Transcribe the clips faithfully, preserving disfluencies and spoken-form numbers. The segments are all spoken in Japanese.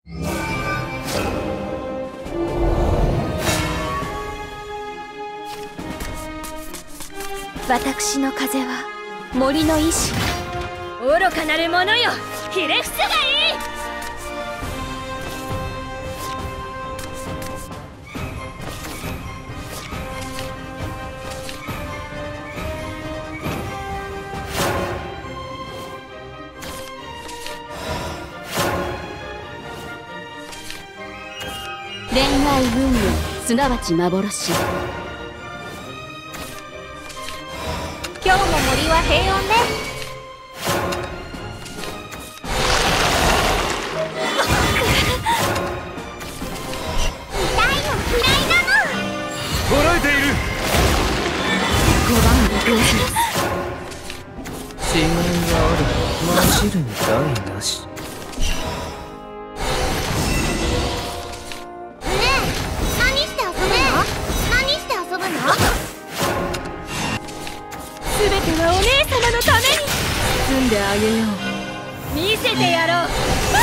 私の風は森の意志。 愚かなる者よ、ひれ伏せがいい。 恋愛運命、すなわち幻。今日も森は平穏ね。痛いの嫌いなの。 捉えている。 ごばんご時です。 違いがある。混じるに害なし。 すべてはお姉様のために。 包んであげよう。 見せてやろう。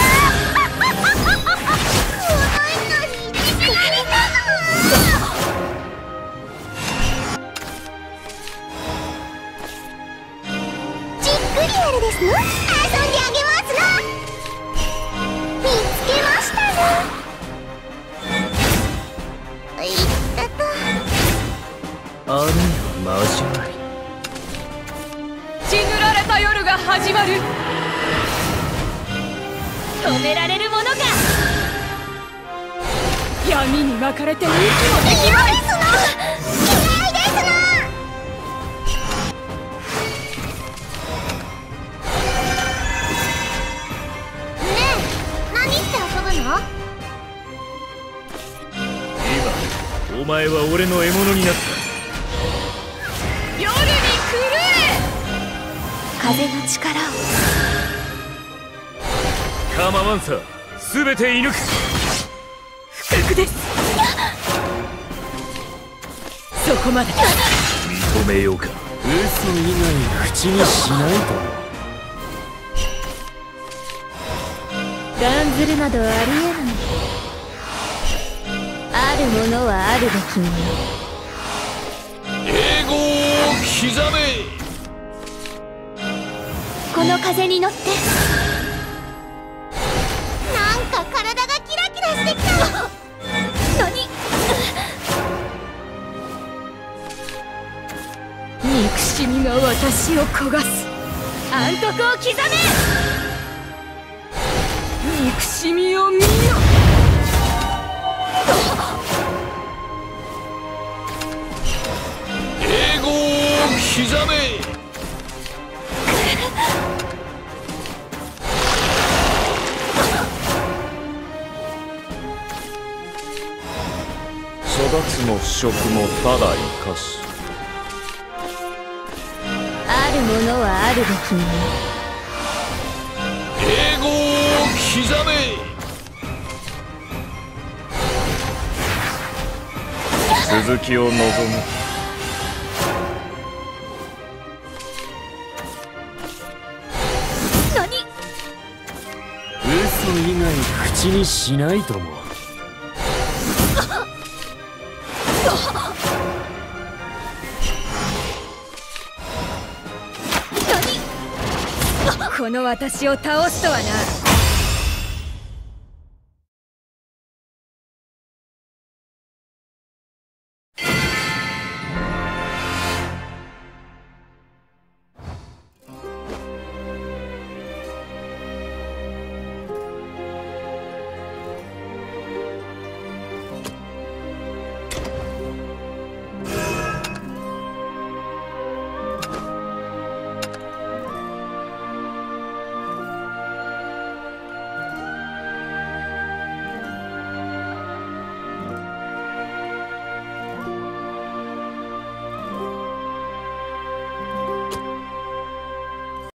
じっくりやるですの。遊んであげますの。見つけましたの。いったと。 あるいは交わり。 血塗られた夜が始まる。止められるものか。闇に巻かれて息もできない。 ですの。嫌いですの。ねえ、何して遊ぶの？ 今、お前は俺の獲物になった。 夜に狂え。 風の力を。 構わんさ、すべて射抜く。 不覚です。そこまで。 認めようか。嘘以外口にしないと。 断ずるなどありえない。あるものはあるべきもの。 英語を刻め。 この風に乗って。なんか体がキラキラしてきた。何？ 憎しみが私を焦がす。暗黒を刻め。憎しみを見よ。 英語を刻め。育つも腐食もただ生かし。 あるものはあるべきもの。 英語を刻め。続きを望む。 何？ 嘘以外口にしないとも。 この私を倒すとはな。